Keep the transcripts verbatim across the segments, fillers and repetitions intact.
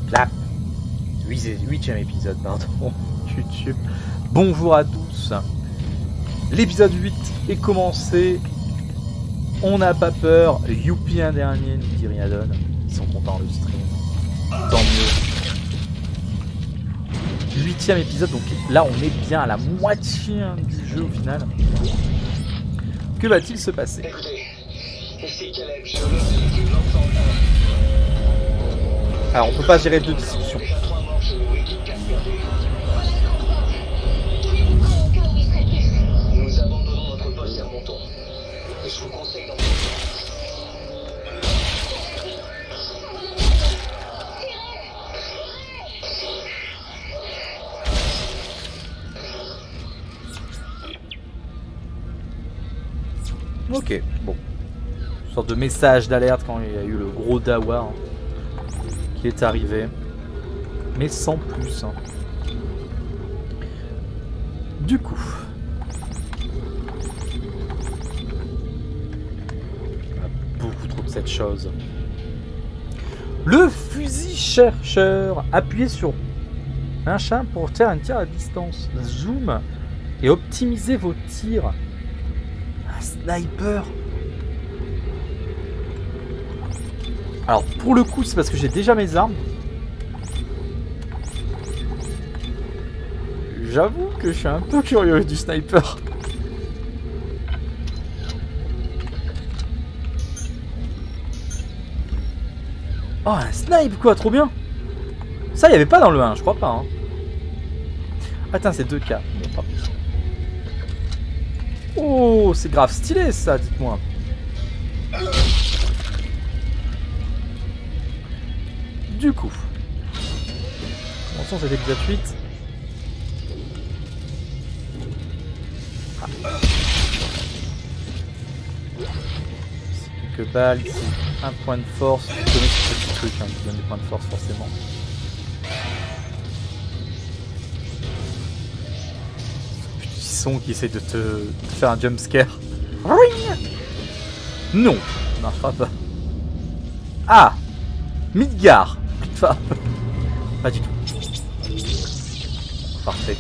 Clap. Huitième épisode, pardon. YouTube. Bonjour à tous. L'épisode huit est commencé. On n'a pas peur. Youpi un dernier, nous dit Riadon. Ils sont contents le stream. Tant mieux. Huitième épisode, donc là on est bien à la moitié hein, du jeu au final. Que va-t-il se passer? Écoutez, ici Caleb, géologue de l'équipe L'Enfant un. Alors on peut pas gérer deux discussions. Déjà trois morts chez nous, équipe quatre perdue. Nous abandonnons notre poste et remontons. Je vous conseille d'en Ok, bon. Une sorte de message d'alerte quand il y a eu le gros dawa hein, qui est arrivé. Mais sans plus. Hein. Du coup. On a beaucoup trop de cette chose. Le fusil chercheur. Appuyez sur un chat pour faire un tir à distance. Zoom et optimisez vos tirs. Sniper. Alors pour le coup c'est parce que j'ai déjà mes armes. J'avoue que je suis un peu curieux du sniper. Oh un snipe quoi, trop bien. Ça il n'y avait pas dans le un, je crois pas hein. Attends c'est deux K. Bon, pas plus. Oh, c'est grave stylé ça, dites-moi. Du coup, attention, c'est l'épisode huit. Ah. Quelques balles ici, un point de force. Je connais ce petit truc hein, qui donne des points de force forcément. Qui essaie de te, de te faire un jump scare. Non, ça marchera pas. Ah, Midgar. Enfin, pas du tout. Parfait.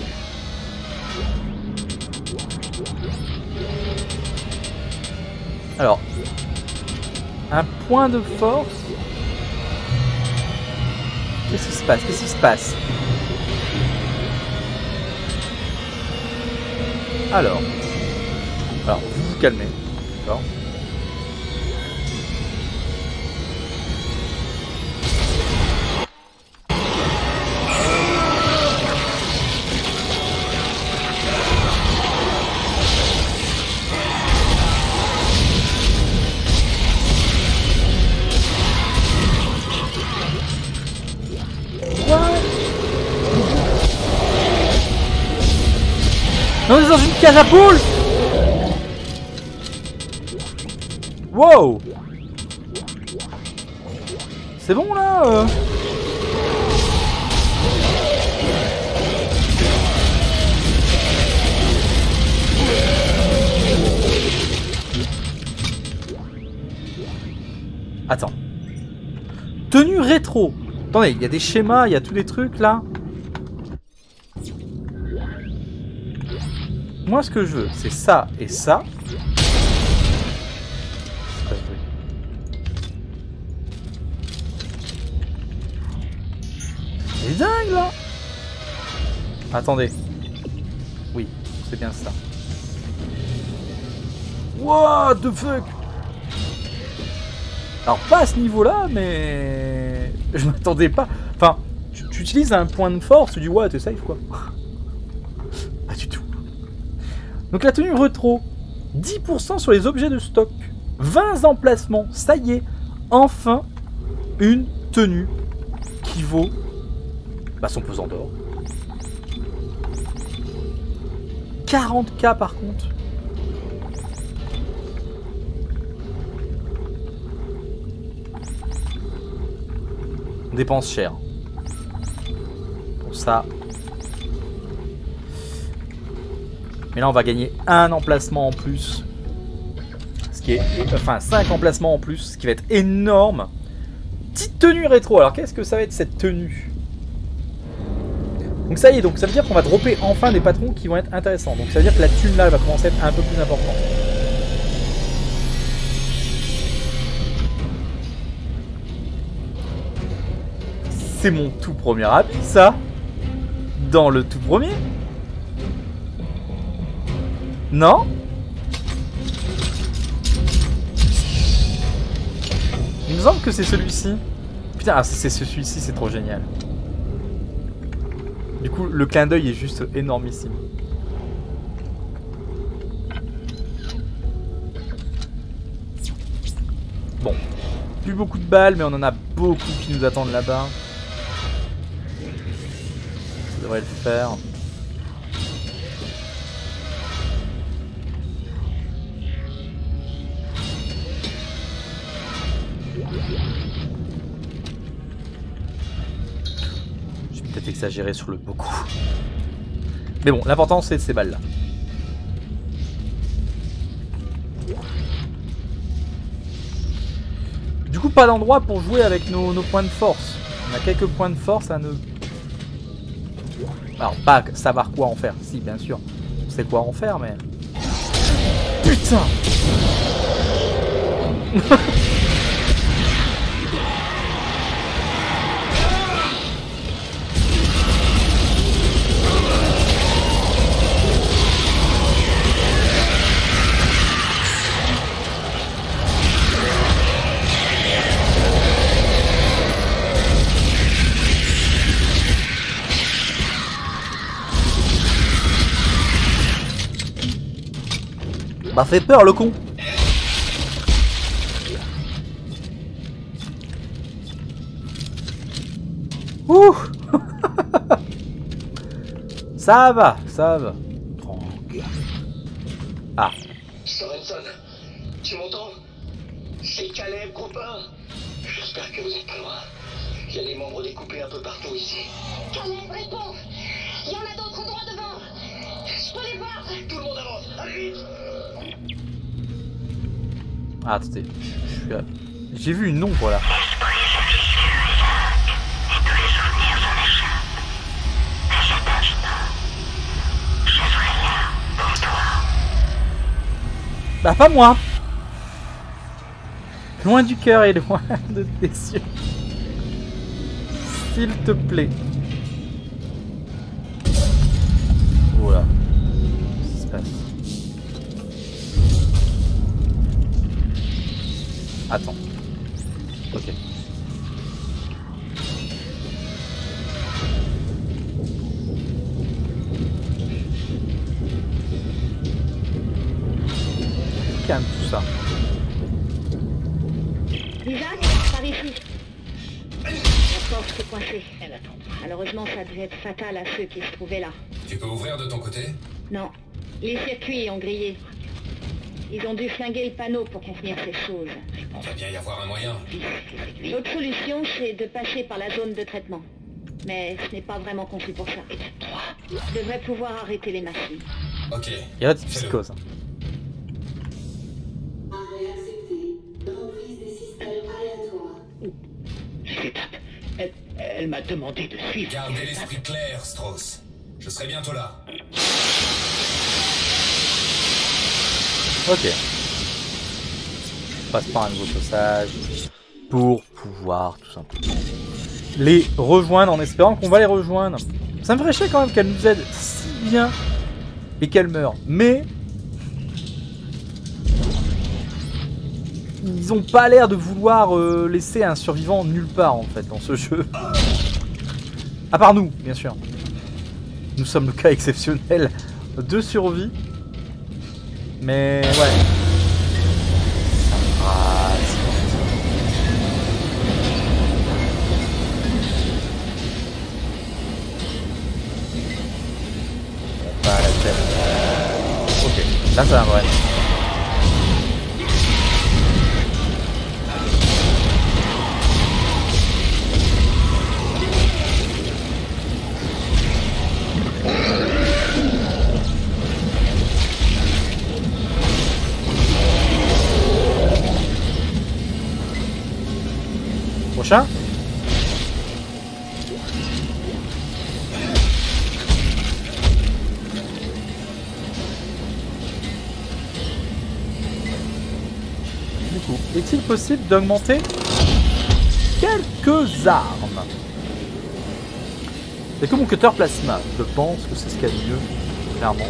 Alors, un point de force. Qu'est-ce qui se passe? Qu'est-ce qui se passe? Alors, alors vous vous calmez, d'accord? On est dans une cage à poules. Wow. C'est bon là euh... Attends. Tenue rétro. Attendez, il y a des schémas, il y a tous les trucs là. Moi, ce que je veux, c'est ça et ça. C'est dingue, là. Attendez. Oui, c'est bien ça. What the fuck? Alors, pas à ce niveau-là, mais... Je m'attendais pas... Enfin, tu, tu utilises un point de force, tu dis, ouais, t'es safe, quoi. Pas du tout. Donc la tenue rétro, dix pour cent sur les objets de stock, vingt emplacements, ça y est, enfin une tenue qui vaut bah, son pesant d'or. quarante K par contre. On dépense cher. Pour ça. Mais là on va gagner un emplacement en plus. Ce qui est, enfin cinq emplacements en plus, ce qui va être énorme. petite tenue rétro. Alors qu'est-ce que ça va être cette tenue? Donc ça y est, donc ça veut dire qu'on va dropper enfin des patrons qui vont être intéressants. Donc ça veut dire que la thune là va commencer à être un peu plus importante. C'est mon tout premier habit, ça. Dans le tout premier. Non? Il me semble que c'est celui-ci. Putain, ah, c'est celui-ci, c'est trop génial. Du coup, le clin d'œil est juste énormissime. Bon. Plus beaucoup de balles, mais on en a beaucoup qui nous attendent là-bas. Ça devrait le faire. J'ai peut-être exagéré sur le beaucoup. Mais bon, l'important c'est ces balles-là. Du coup, pas d'endroit pour jouer avec nos, nos points de force. On a quelques points de force à ne... Alors, pas savoir quoi en faire. Si, bien sûr, on sait quoi en faire, mais... Putain. M'a fait peur le con. Ouh. Ça va, ça va. Ah. Sorensen, tu m'entends? C'est Caleb, copain. J'espère que vous êtes pas loin. Il y a des membres découpés un peu partout ici. Caleb, réponds. Il y en a d'autres droits devant. Je peux les voir. Tout le monde avance. Allez vite. Ah, attendez. J'ai vu une ombre là. Bah pas moi. Loin du cœur et loin de tes yeux. S'il te plaît. Voilà. Qu'est-ce qui se passe? Attends. Ok. Calme tout ça. Isaac, par ici. La porte s'est coincée. Malheureusement, ça devait être fatal à ceux qui se trouvaient là. Tu peux ouvrir de ton côté? Non. Les circuits ont grillé. Ils ont dû flinguer le panneau pour contenir ces choses. Il va bien y avoir un moyen. L'autre solution, c'est de passer par la zone de traitement. Mais ce n'est pas vraiment conçu pour ça. Je devrais pouvoir arrêter les machines. Ok. Il y a la petite psychose. Arrêt accepté. Reprise des systèmes aléatoires. L'étape. Elle, elle m'a demandé de suivre. Gardez l'esprit clair, Strauss. Je serai bientôt là. Ok. On passe par un nouveau passage pour pouvoir tout simplement les rejoindre en espérant qu'on va les rejoindre. Ça me ferait chier quand même qu'elle nous aide si bien et qu'elle meure. Mais ils ont pas l'air de vouloir euh, laisser un survivant nulle part en fait dans ce jeu. À part nous, bien sûr. Nous sommes le cas exceptionnel de survie. Mais ouais. Ah, pas la tête. Ok, là ça va vrai. Prochain. est-il possible d'augmenter quelques armes? C'est que mon cutter plasma. Je pense que c'est ce qu'il y a de mieux, clairement.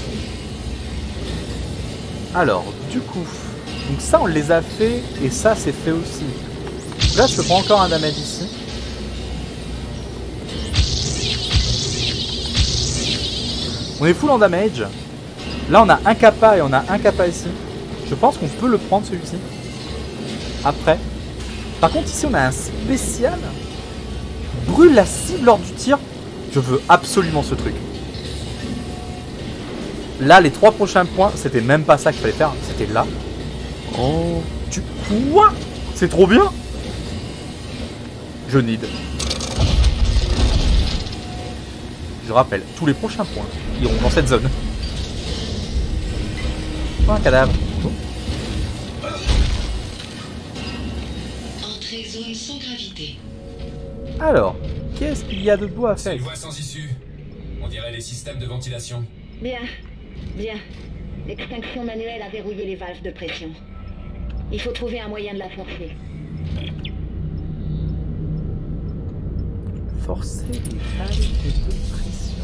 Alors, du coup, donc ça on les a fait et ça c'est fait aussi. Là je prends encore un damage ici. On est full en damage. Là on a un kappa et on a un kappa ici. Je pense qu'on peut le prendre celui-ci. Après. Par contre ici on a un spécial. Brûle la cible lors du tir. Je veux absolument ce truc. Là les trois prochains points, c'était même pas ça qu'il fallait faire. C'était là. Oh. Tu... Quoi? C'est trop bien. Je need. Je rappelle, tous les prochains points iront dans cette zone. Oh, un cadavre. Oh. Entrée zone sans gravité. Alors, qu'est-ce qu'il y a de beau à C'est faire? une voie sans issue. On dirait les systèmes de ventilation. Bien, bien. L'extinction manuelle a verrouillé les valves de pression. Il faut trouver un moyen de la forcer. Forcer les valves de pression.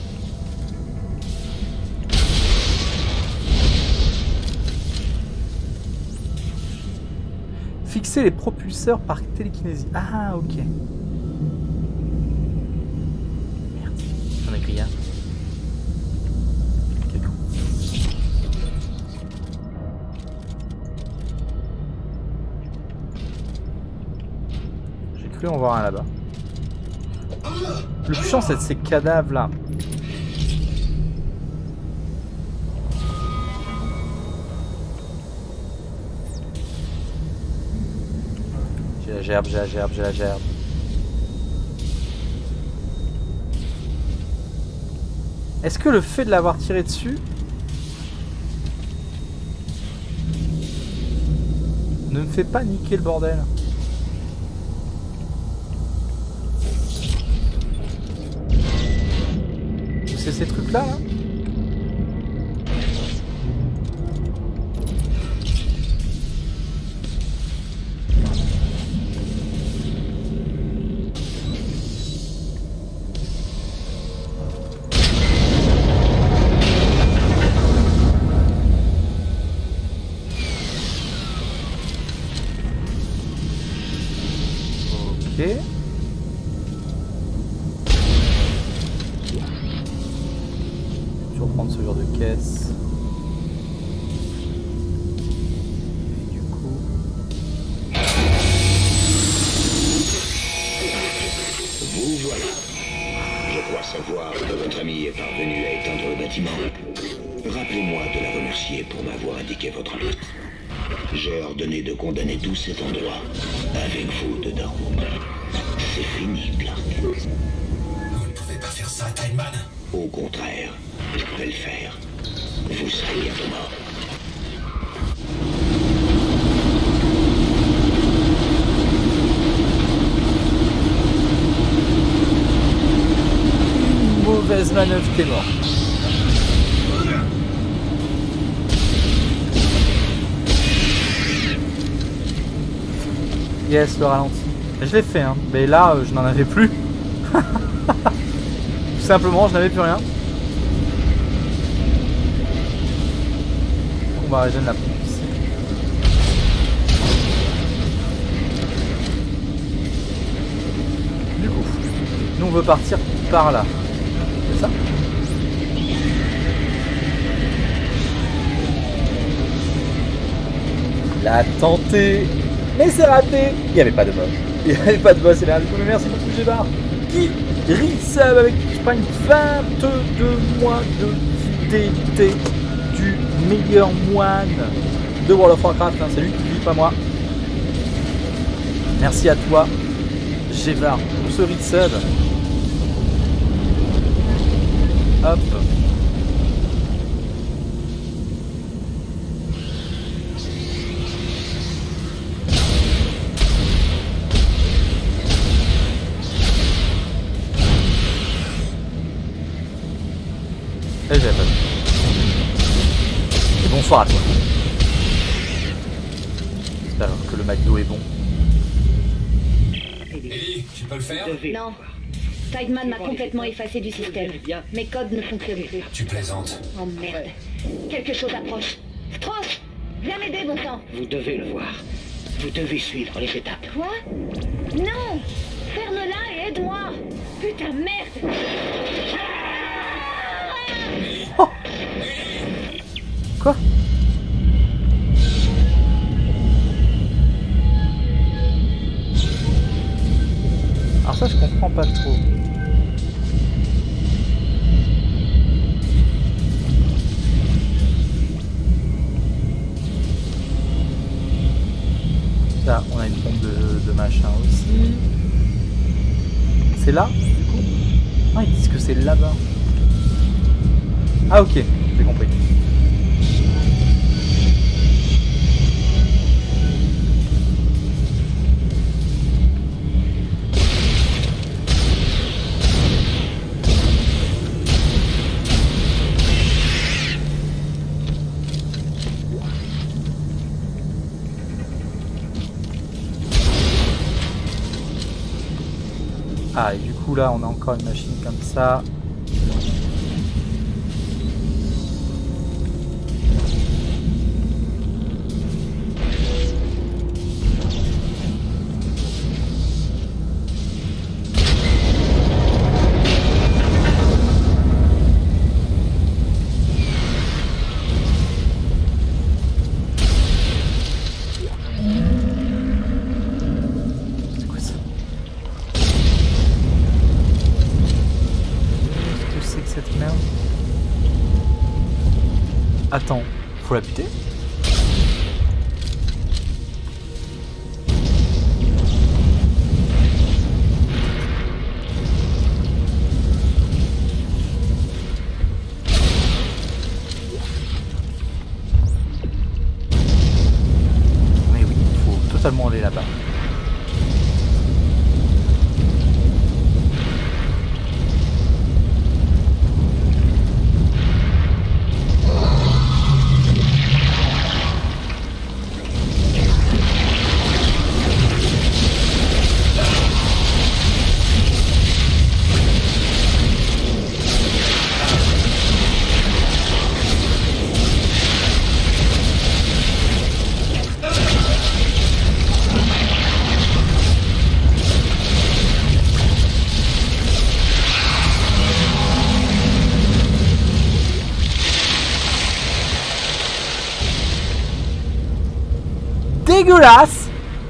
Fixer les propulseurs par télékinésie. Ah, ok. Merde, j'en ai écrit un. Ok, cool. J'ai cru en voir un là-bas. Le plus chiant, c'est de ces cadavres là. J'ai la gerbe, j'ai la gerbe, j'ai la gerbe. Est-ce que le fait de l'avoir tiré dessus ne me fait pas niquer le bordel? C'est ces trucs là, là. Ok. Prendre ce genre de caisse. Et du coup... Vous voilà. Je crois savoir que votre ami est parvenu à éteindre le bâtiment. Rappelez-moi de la remercier pour m'avoir indiqué votre emploi. J'ai ordonné de condamner tout cet endroit, avec vous dedans. C'est fini, Clark. Vous ne pouvez pas faire ça, Timeman. Au contraire, je vais le faire. Vous serez bientôt mort. Mauvaise manœuvre, t'es mort. Yes, le ralenti. Je l'ai fait, hein. Mais là, euh, je n'en avais plus. Tout simplement, je n'avais plus rien. On va régénérer la pompe ici. Du coup, nous on veut partir par là. C'est ça? La tenter. Mais c'est raté. Il n'y avait pas de boss. Il n'y avait pas de boss. Et là, du coup, merci beaucoup, Gébar. Qui resub avec je prends vingt-deux mois de fidélité du meilleur moine de World of Warcraft. Hein. C'est lui qui vit, pas moi. Merci à toi, Gévar, pour ce resub. Hop. Et j'ai pas vu. Et bonsoir à toi. J'espère que le le McDo est bon. Ellie, tu peux le faire? Non. Tideman m'a complètement effacé du système. Mes codes ne fonctionnent plus. Tu plaisantes. Oh merde. Quelque chose approche. Strauss, viens m'aider, bon sang. Vous devez le voir. Vous devez suivre les étapes. Quoi? Non. Ferme-la et aide-moi. Putain, merde. Oh Quoi? Alors ça je comprends pas trop. Là on a une pompe de, de machin aussi. C'est là du coup? Ah ils disent que c'est là-bas. Ah ok, j'ai compris. Ah et du coup là on a encore une machine comme ça. Attends, faut la buter? Mais oui, il faut totalement aller là-bas. Dégueulasse.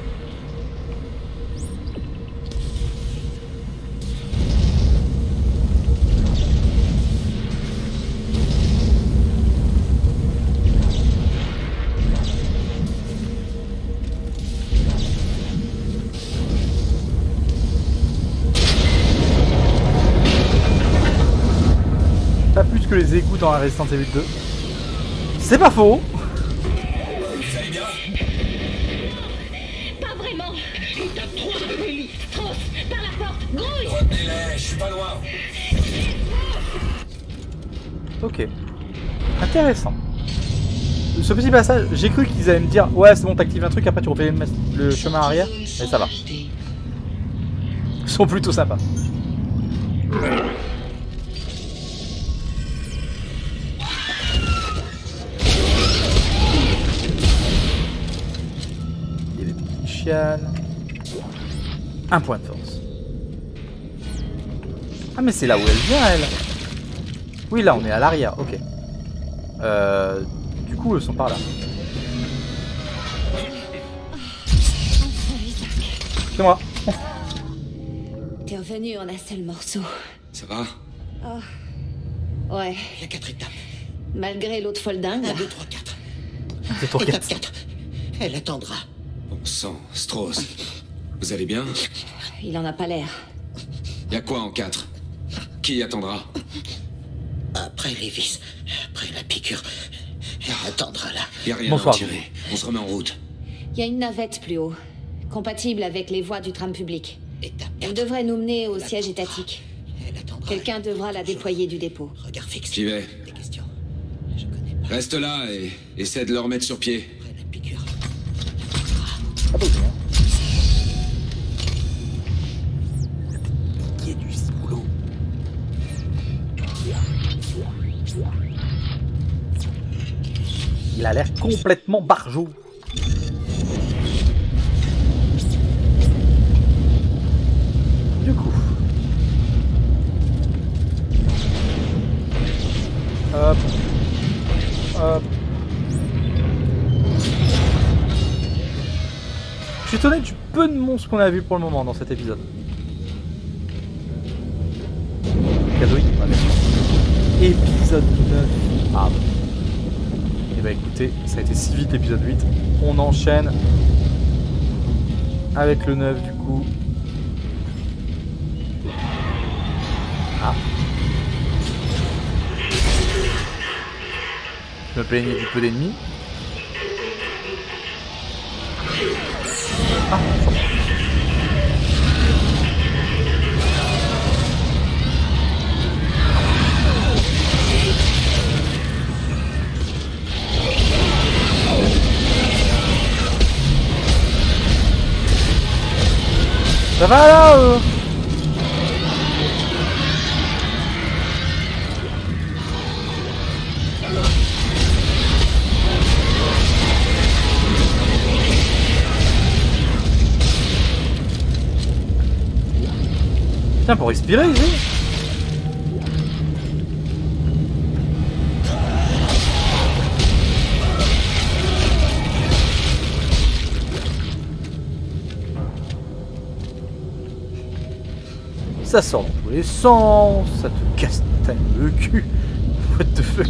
Pas plus que les égouts dans la Resident Evil deux. C'est pas faux. Vous allez bien? Pas vraiment. Étape trois, Ellie. Strauss, par la porte. Grouille. Retenez-les, je suis pas loin. Ok. Intéressant. Ce petit passage, j'ai cru qu'ils allaient me dire ouais c'est bon t'actives un truc après tu refais le, le chemin arrière. Mais ça va. Ils sont plutôt sympas. Il y a des petits chiales. Un point de force. Ah mais c'est là où elle vient elle. Oui là on est à l'arrière, ok. Euh, du coup eux sont par là. C'est moi. T'es revenu en un seul morceau. Ça va? Oh. Ouais. Il y a quatre étapes. Malgré l'autre folle dingue. un, deux, trois, quatre. C'est ton Étape quatre. quatre. Elle attendra. Bon sang, Strauss. Vous allez bien? Il en a pas l'air. Y'a quoi en quatre? Qui attendra? Après les vis, après la piqûre, elle attendra là. Y'a rien Bonsoir. à en tirer. On se remet en route. Il y a une navette plus haut, compatible avec les voies du tram public. Étape Elle quatre. devrait nous mener au Elle siège attendra. étatique. Elle attendra. Quelqu'un devra la déployer du dépôt. Regard fixe. J'y vais. Des questions. Je connais pas. Reste là et essaie de le remettre sur pied. Après la piqûre. Ah bon. Il a l'air complètement barjot. Du coup. Hop. Hop. Je suis étonné du peu de monstres qu'on a vu pour le moment dans cet épisode. Cadeau, épisode neuf. Ah bon. Et bah écoutez, ça a été si vite l'épisode huit. On enchaîne avec le neuf du coup. Ah. Je me plaignais du peu d'ennemis. Ah, ça va là euh Putain, pour respirer ici. Ça sort dans tous les sens, ça te casse le cul. What the fuck.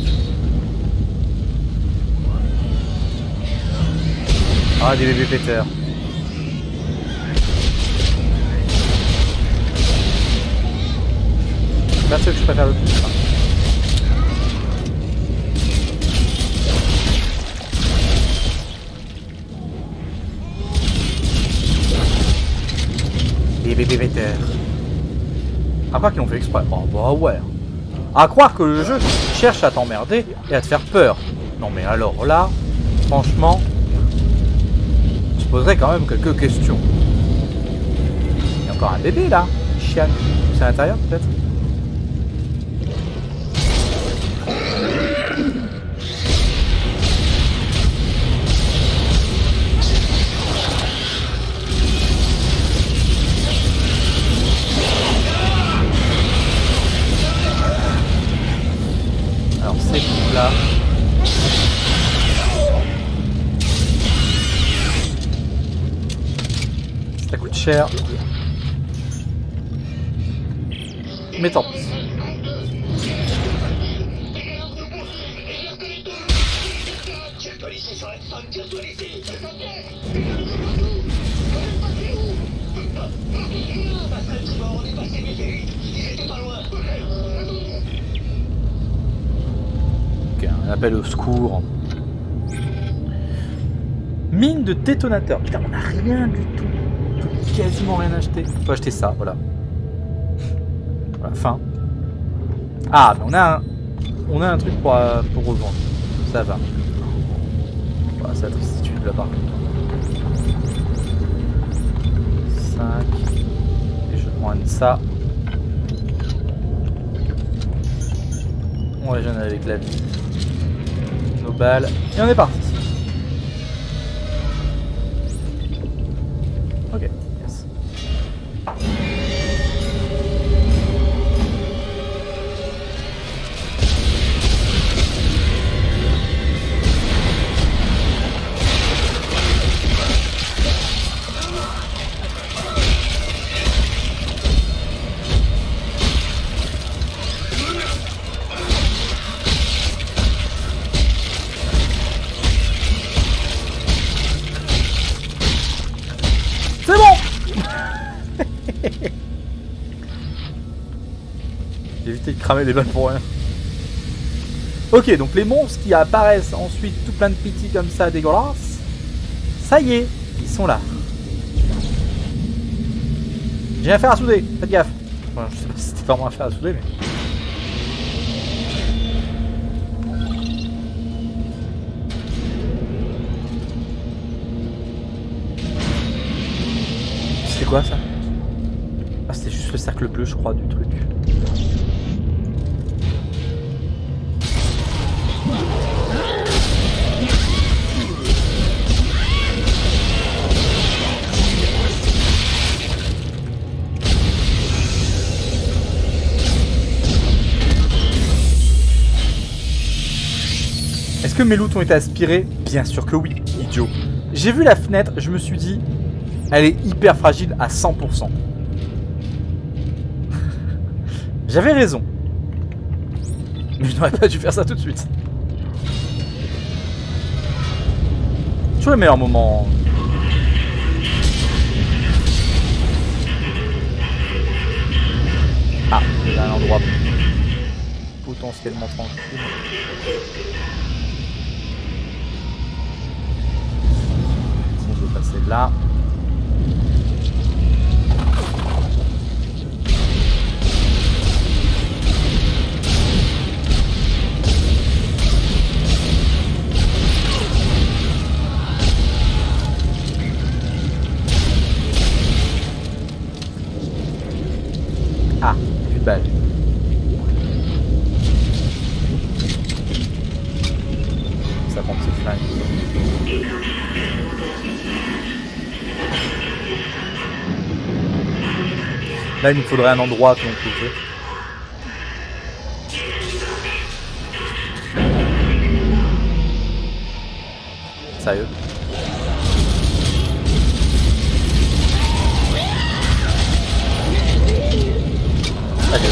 Ah, des bébés péteurs. C'est pas ceux que je préfère le plus. Hein. Les bébés péteurs. À croire qu'ils l'ont fait exprès. Oh bah ouais. À croire que le jeu cherche à t'emmerder et à te faire peur. Non mais alors là, franchement, on se poserait quand même quelques questions. Il y a encore un bébé là. Chienne. C'est à l'intérieur peut-être. Là. Ça coûte cher. Mais tant pis. Un appel au secours. Mine de détonateur. Putain, on n'a rien du tout. On peut quasiment rien acheter. On peut acheter ça, voilà. Voilà, fin. Ah, mais on a un, on a un truc pour, euh, pour revendre. Ça va. Voilà, c'est la tristitude là par contre. cinq. Et je prends ça. On régène avec la vie. Nos balles. Et on est parti. Ok, yes. J'ai évité de cramer les balles pour rien. Ok, donc les monstres qui apparaissent ensuite tout plein de pitié comme ça dégueulasses, ça y est, ils sont là. J'ai un fer à souder, faites gaffe. Enfin, je sais pas si c'était vraiment un fer à souder, mais... C'est quoi ça? Ah, c'était juste le cercle bleu, je crois, du truc. que mes loots ont été aspirés? Bien sûr que oui, idiot. J'ai vu la fenêtre, je me suis dit, elle est hyper fragile à cent pour cent. J'avais raison. Mais je n'aurais pas dû faire ça tout de suite. Toujours le meilleur moment. Ah, il y a un endroit potentiellement tranquille. On peut passer là. Ah, plus de balles. Ça prend ses flingues. Là, il nous faudrait un endroit que l'on peut jouer. Sérieux? Allez.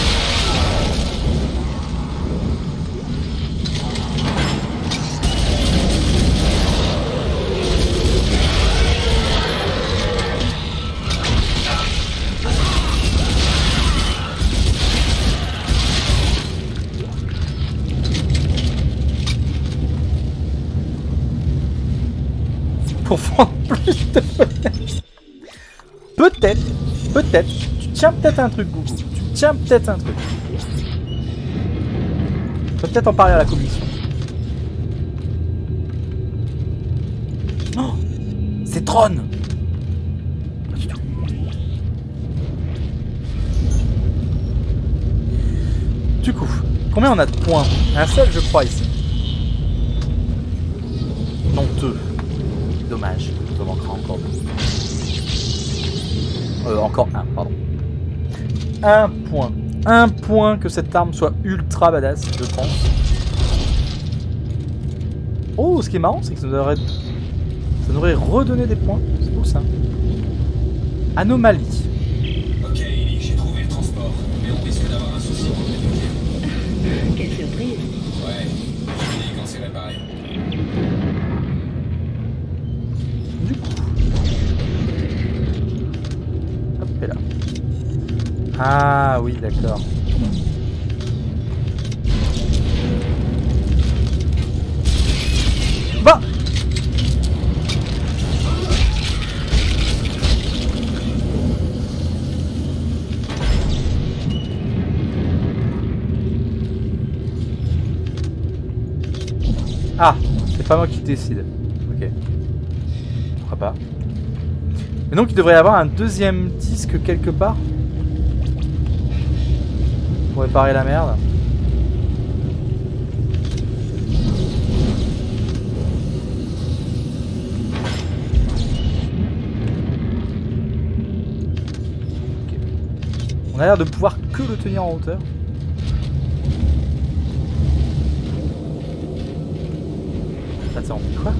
Pour vendre plus de fenêtres. Peut-être, peut-être, tu tiens peut-être un truc, Gougou. Tu tiens peut-être un truc. Tu peux peut-être en parler à la commission. Oh, c'est Tron. Pas du tout. Du coup, combien on a de points? Un seul, je crois, ici. Non, deux. Dommage, il en manquera encore deux. Euh, encore un, pardon. Un point. Un point que cette arme soit ultra badass, je pense. Oh, ce qui est marrant, c'est que ça nous aurait, ça nous aurait redonné des points. C'est cool ça. Anomalie. Ok, Ellie, j'ai trouvé le transport, mais on risque d'avoir un souci pour le débloquer. Quelle surprise. Ouais, je te dis quand c'est réparé. Du coup. Hop, et là. Ah oui, d'accord. Bah Ah, c'est pas moi qui décide. Ok. Pourquoi pas. Et donc il devrait y avoir un deuxième disque quelque part pour réparer la merde. Ok. On a l'air de pouvoir que le tenir en hauteur. Attends, on fait quoi?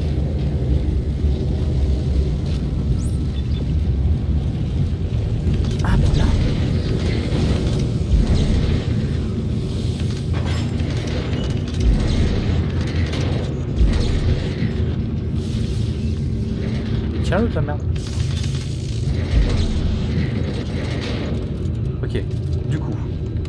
Ah ben là. Tiens l'autre la merde. Ok, du coup.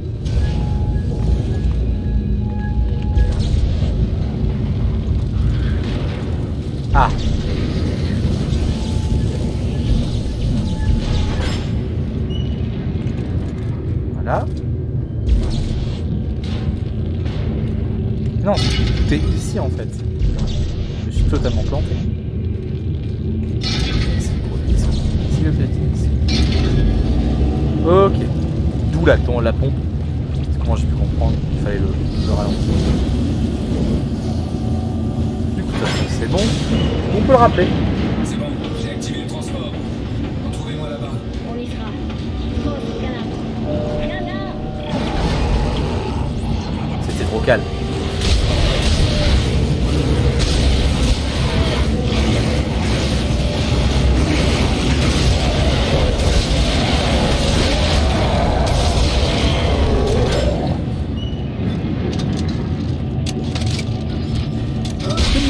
Ah. Voilà. Non, tout est ici en fait. Je me suis totalement planté. S'il le plaît, ici. Ok. D'où la, la pompe. C'est comment j'ai pu comprendre qu'il fallait le, le ralentir. Du coup, c'est bon. On peut le rappeler. C'est bon, j'ai activé le transport. Retrouvez-moi là-bas. On y sera. Pause, canard. Canard. C'était trop calme.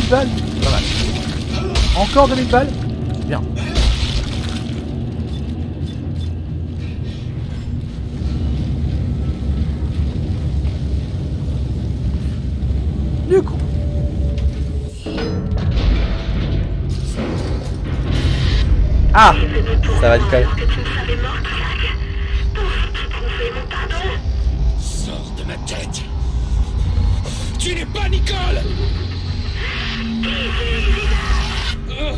mille balles. Pas mal. Encore deux mille balles. Bien. Du coup. Ah, ça va nickel. Sors de ma tête. Tu n'es pas Nicole. Oh.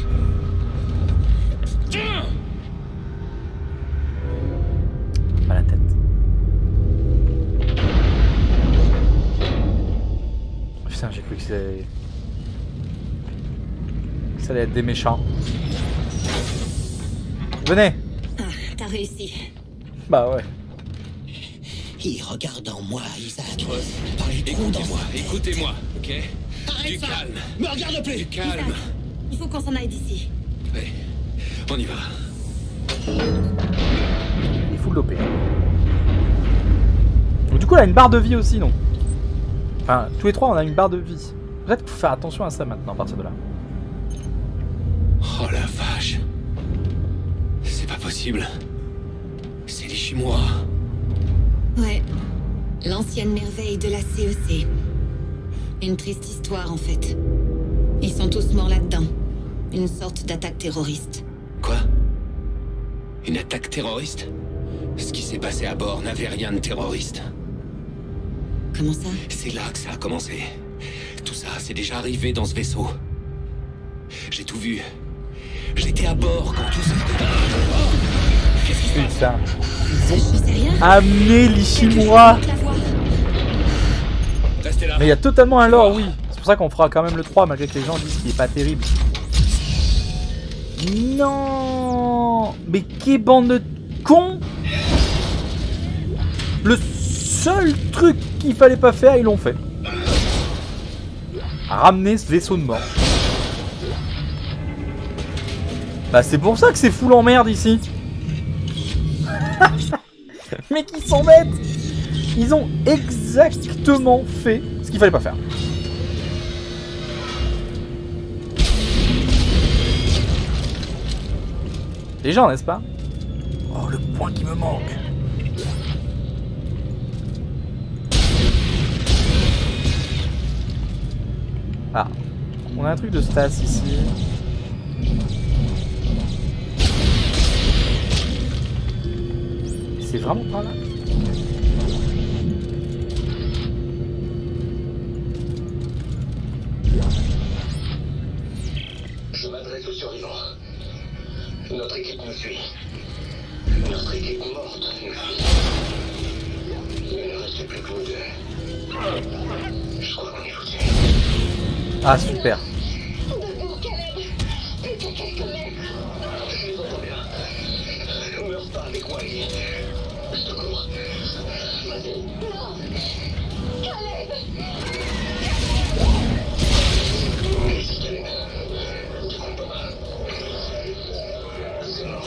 Pas la tête. Putain, j'ai cru que c'est... que ça allait être des méchants. Venez. Ah, t'as réussi. Bah ouais. Il regarde en moi, Isaac. Écoutez-moi, écoutez-moi, ok? Arrête Du ça. calme, Me regarde plus. du calme. Isaac, il faut qu'on s'en aille d'ici. Ouais, on y va. Il faut l'O P. Donc du coup, elle a une barre de vie aussi, non? Enfin, tous les trois, on a une barre de vie. Peut-être qu'il faut faire attention à ça maintenant, à partir de là. Oh la vache. C'est pas possible. C'est l'Ishimura. Ouais. L'ancienne merveille de la C E C. Une triste histoire, en fait. Ils sont tous morts là-dedans. Une sorte d'attaque terroriste. Quoi? Une attaque terroriste? Ce qui s'est passé à bord n'avait rien de terroriste. Comment ça? C'est là que ça a commencé. Tout ça, c'est déjà arrivé dans ce vaisseau. J'ai tout vu. J'étais à bord quand tout ça... Oh, qu'est-ce qui se passe? Putain. Je sais rien. Amener l'Ishimura. Quelque chose avec la voix. Restez là. Mais il y a totalement un lore, oui. C'est pour ça qu'on fera quand même le trois, malgré que les gens disent qu'il est pas terrible. Non. Mais quelle bande de cons. Le seul truc qu'il fallait pas faire, ils l'ont fait. Ramener ce vaisseau de mort. Bah c'est pour ça que c'est full en merde ici. Mais qu'ils sont bêtes. Ils ont exactement fait ce qu'il fallait pas faire. Les gens, n'est-ce pas? Oh, le point qui me manque. Ah, on a un truc de stas ici. C'est vraiment par là? Je m'adresse aux survivants. Notre équipe nous suit. Notre équipe morte nous suit. Il ne reste plus que nous deux. Je crois qu'on est foutus. Ah, super. D'accord, Caleb. Putain, quel collègue. Je les entends bien. Meurs pas avec moi, Ellie. Je te cours. Vas-y. Non. Caleb. Ici, Caleb. Tu comprends pas. C'est mort.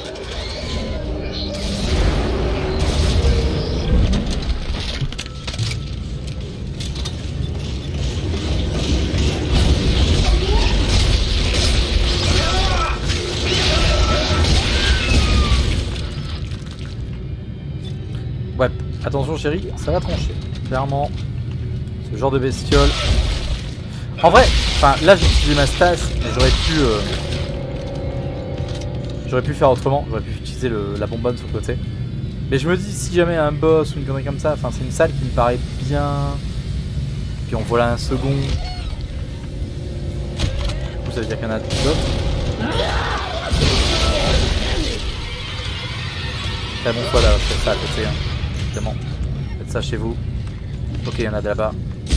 Ouais, attention chérie, ça va trancher. Clairement, ce genre de bestiole. En vrai, enfin là j'ai utilisé ma stas, mais j'aurais pu... Euh... J'aurais pu faire autrement, j'aurais pu utiliser le, la bonbonne sur le côté. Mais je me dis, si jamais un boss ou une connerie comme ça, enfin c'est une salle qui me paraît bien... Puis on voit là un second. Du coup ça veut dire qu'il y en a d'autres. Très bon choix là, c'est ça à côté. Hein. Évidemment. Faites ça chez vous. Ok, il y en a de là-bas.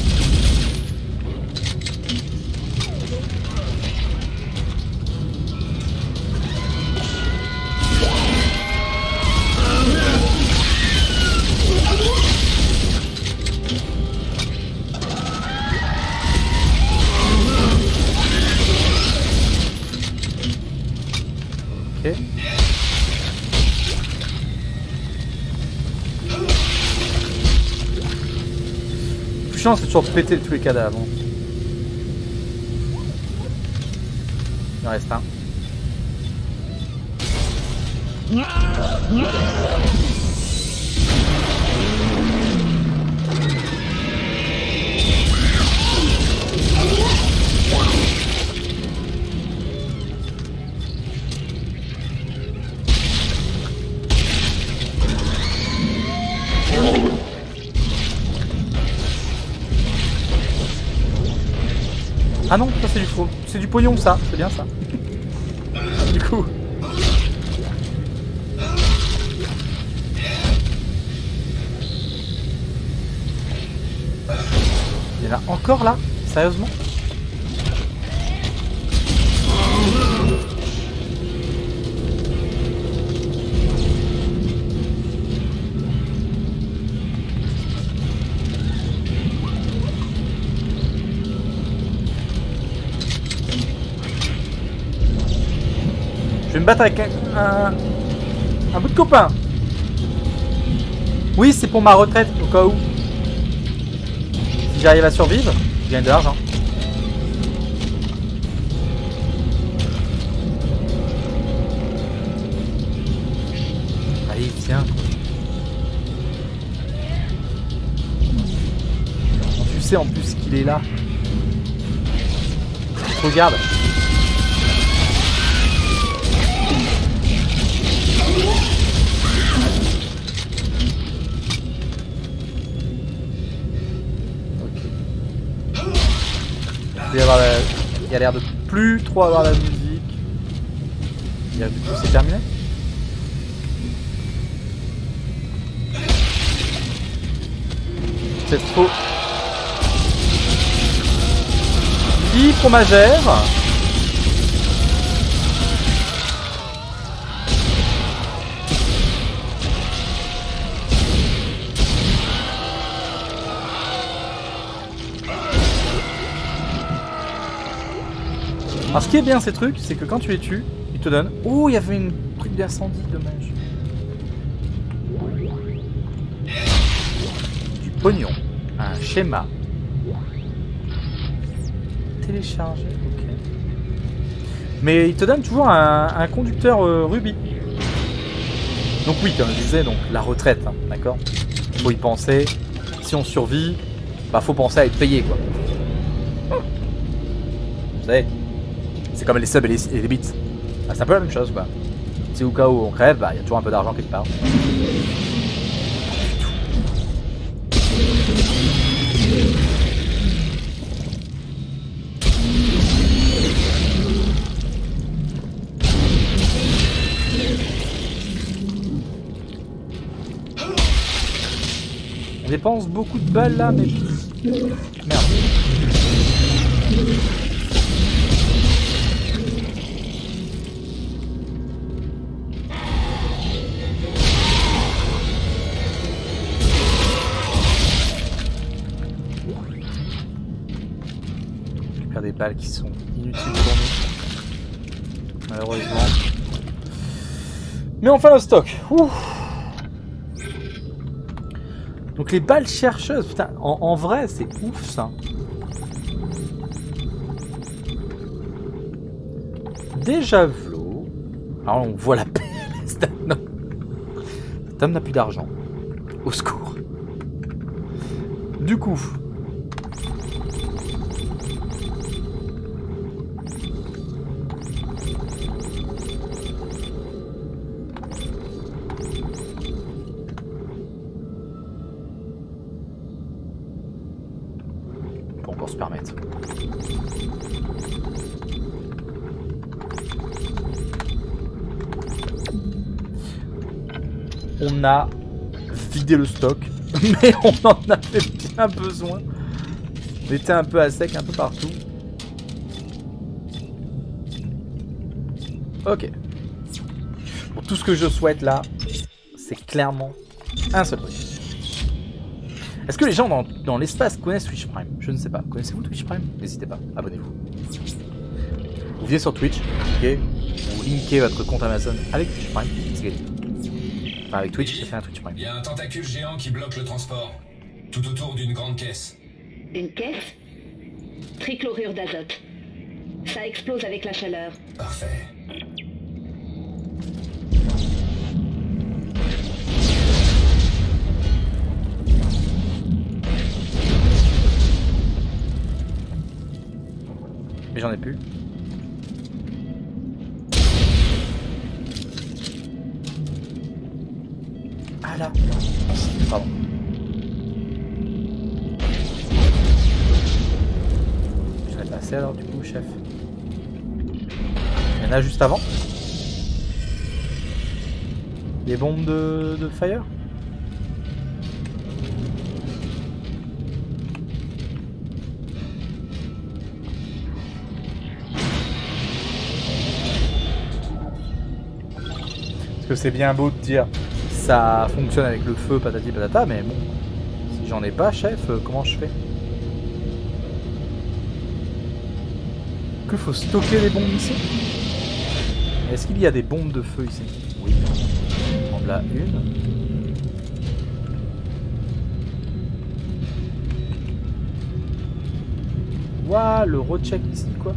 Ok. Plus chiant, c'est toujours de péter tous les cadavres. Il en reste un. Ah non, ça c'est du faux. C'est du pognon ça, c'est bien ça. Du coup. Il y en a encore là? Sérieusement? Je vais me battre avec un, un, un bout de copain. Oui, c'est pour ma retraite, au cas où. Si j'arrive à survivre, je gagne de l'argent. Allez, tiens. Tu sais en plus qu'il est là. Regarde. Il y a l'air de plus trop avoir la musique. Il y a du coup c'est terminé. C'est faux. Qui fromagère. Alors ce qui est bien ces trucs, c'est que quand tu les tues, ils te donnent... Oh, il y avait une truc d'incendie, dommage. Du pognon. Un schéma. Télécharger, ok. Mais il te donne toujours un, un conducteur euh, rubis. Donc oui, comme je disais, donc la retraite, hein, d'accord. Faut y penser. Si on survit, bah faut penser à être payé, quoi. Vous savez. C'est comme les subs et les, et les bits. Ah, c'est un peu la même chose quoi. Si au cas où on crève, bah il y a toujours un peu d'argent quelque part. On dépense beaucoup de balles là, mais... Merde. Des balles qui sont inutiles pour nous, malheureusement. Mais enfin le stock. Ouh. Donc les balles chercheuses, putain, en, en vrai c'est ouf ça. Déjà v'là. Alors on voit la paix. Cet homme n'a plus d'argent. Au secours. Du coup. Se permettre. On a vidé le stock, mais on en avait bien besoin. On était un peu à sec, un peu partout. Ok. Bon, tout ce que je souhaite là, c'est clairement un seul truc. Est-ce que les gens dans, dans l'espace connaissent Twitch Prime? Je ne sais pas. Connaissez-vous Twitch Prime? N'hésitez pas, abonnez-vous. Vous venez sur Twitch, ok, vous linkez votre compte Amazon avec Twitch Prime, c'est gagné. Enfin, avec Twitch, ça fait un Twitch Prime. Il y a un tentacule géant qui bloque le transport, tout autour d'une grande caisse. Une caisse? Trichlorure d'azote. Ça explose avec la chaleur. Parfait. Mais j'en ai plus. Ah là. Pardon. J'en ai pas assez alors du coup, chef. Il y en a juste avant. Les bombes de, de fire. Parce que c'est bien beau de dire ça fonctionne avec le feu, patati patata, mais bon, si j'en ai pas, chef, euh, comment je fais? Que faut stocker les bombes ici? Est-ce qu'il y a des bombes de feu ici? Oui. En là une. Waouh, le recheck ici quoi.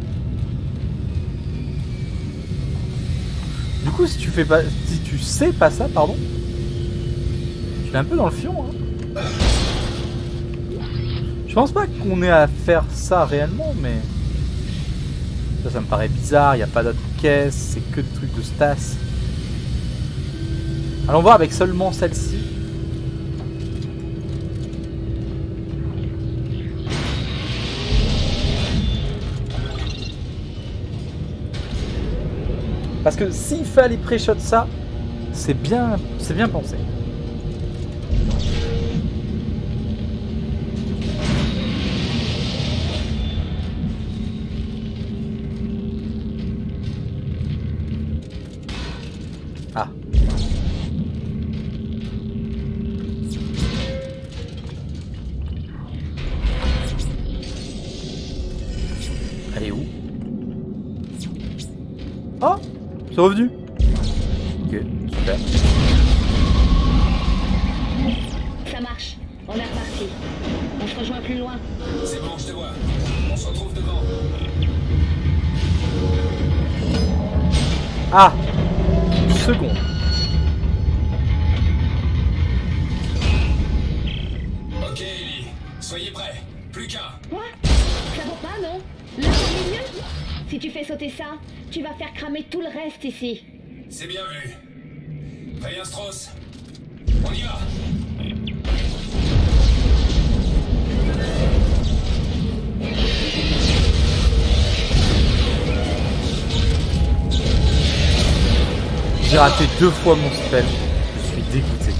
Du coup, si tu fais pas, si tu sais pas ça, pardon, tu es un peu dans le fion. Hein. Je pense pas qu'on ait à faire ça réellement, mais ça, ça me paraît bizarre. Il n'y a pas d'autres caisses, c'est que des trucs de stas. Allons voir avec seulement celle-ci. Parce que s'il fallait pré-shot ça, c'est bien, c'est bien pensé. Ah. Elle est où? Oh! C'est revenu. Ok, super. Ça marche. On est reparti. On se rejoint plus loin. C'est bon, je te vois. On se retrouve devant. Ah! Une seconde. Ok, Ellie. Soyez prêts. Plus qu'un. Quoi? Ça vaut pas, non? Là, au milieu? Si tu fais sauter ça, tu vas faire cramer tout le reste ici. C'est bien vu. Préviens Strauss. On y va. J'ai raté deux fois mon spell. Je suis dégoûté.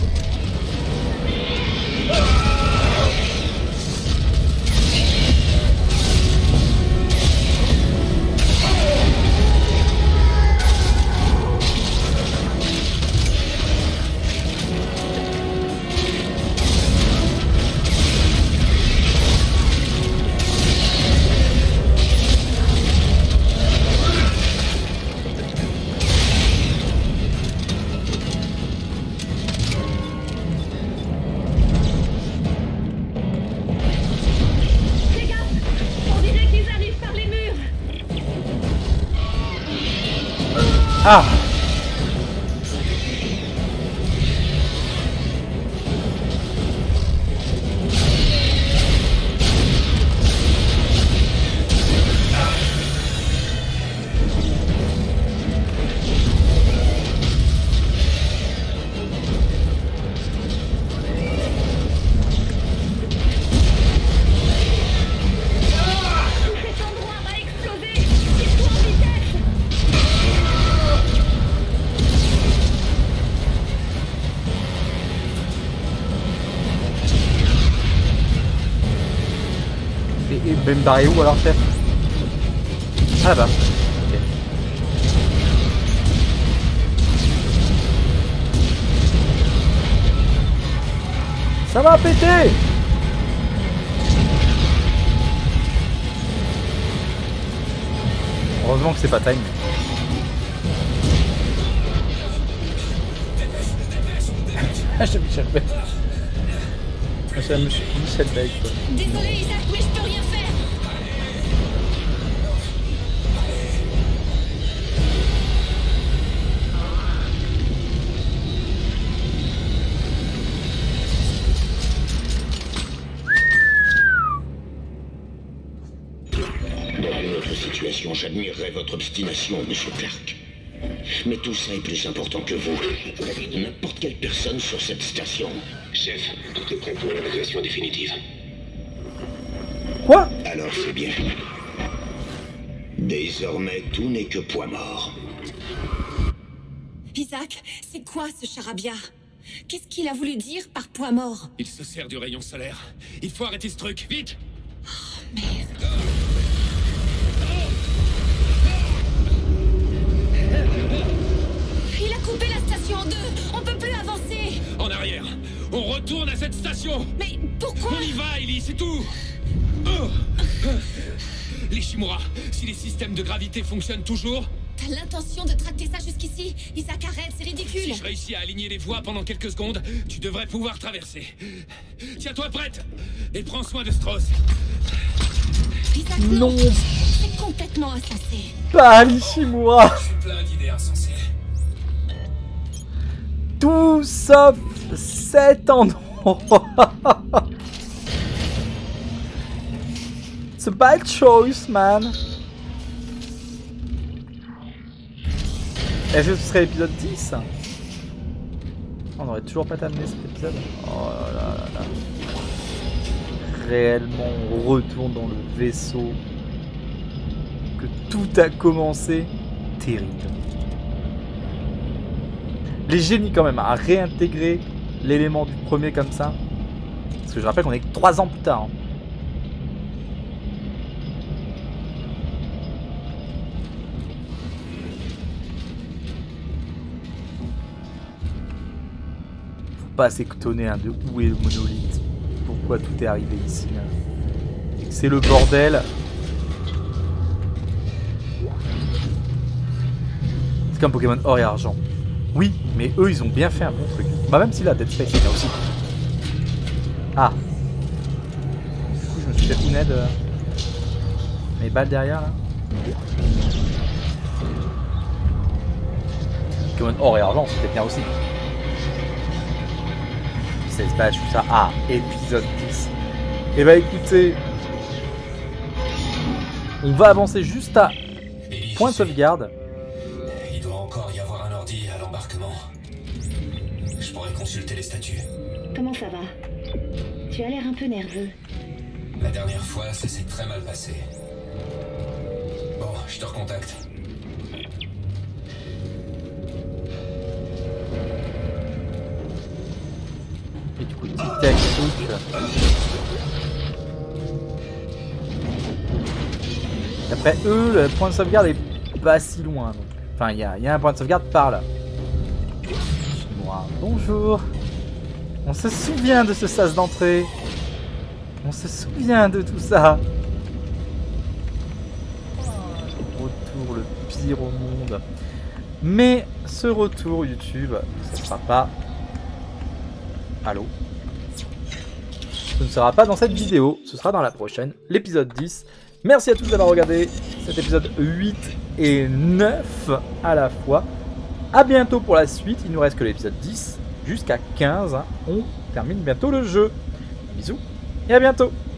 Ah! Je vais me barrer où alors, chef? Ah là-bas. Ok. Ça va péter! Heureusement que c'est pas time. Ah, je Michel Bay. C'est Michel Bay, quoi. Désolé, Isaac, mais je peux rien faire. situation, j'admirerais votre obstination, monsieur Clark. Mais tout ça est plus important que vous. N'importe quelle personne sur cette station. Chef, tout est prêt pour l'évacuation définitive. Quoi? Alors c'est bien. Désormais, tout n'est que poids mort. Isaac, c'est quoi ce charabia? Qu'est-ce qu'il a voulu dire par poids mort? Il se sert du rayon solaire. Il faut arrêter ce truc, vite! Merde. Il a coupé la station en deux. On peut plus avancer. En arrière. On retourne à cette station. Mais pourquoi? On y va, Ellie, c'est tout. Oh. Les Shimura, si les systèmes de gravité fonctionnent toujours... T'as l'intention de tracter ça jusqu'ici? Isaac, arrête, c'est ridicule. Si je réussis à aligner les voies pendant quelques secondes, tu devrais pouvoir traverser. Tiens-toi prête. Et prends soin de Strauss. Isaac, Non. non. C'est complètement insensé. Pas Ishimura. Je suis plein d'idées insensées. Tout sauf cet endroit. It's a bad choice, man. Est-ce que ce serait l'épisode dix? On n'aurait toujours pas terminé cet épisode. Oh là là là là. Réellement, on retourne dans le vaisseau. Que tout a commencé. Terrible. Les génies quand même à réintégrer l'élément du premier comme ça. Parce que je rappelle qu'on est que trois ans plus tard. Hein. Pas s'étonner hein, de où est le monolithe, pourquoi tout est arrivé ici. Hein. C'est le bordel. C'est comme Pokémon or et argent. Oui, mais eux ils ont bien fait un bon truc. Bah même si là Dead Space c'est bien aussi. Ah. Du coup je me suis fait une aide. Euh... Mes balles derrière là. Pokémon or et argent c'était bien aussi. Bah, tout ça. Ah, épisode dix. Et bah écoutez, on va avancer juste à Ellie, point de sauvegarde. Il doit encore y avoir un ordi à l'embarquement. Je pourrais consulter les statuts. Comment ça va? Tu as l'air un peu nerveux. La dernière fois, ça s'est très mal passé. Bon, je te recontacte. Et du coup, tic-tac, truc. Après eux, le point de sauvegarde est pas si loin. Donc. Enfin, il y, y a un point de sauvegarde par là. Chinois, bonjour. On se souvient de ce sas d'entrée. On se souvient de tout ça. Retour le pire au monde. Mais ce retour YouTube, ce ne sera pas... Allô? Ce ne sera pas dans cette vidéo, ce sera dans la prochaine, l'épisode dix. Merci à tous d'avoir regardé cet épisode huit et neuf à la fois. A bientôt pour la suite, il nous reste que l'épisode dix jusqu'à quinze. Hein. On termine bientôt le jeu. Bisous et à bientôt.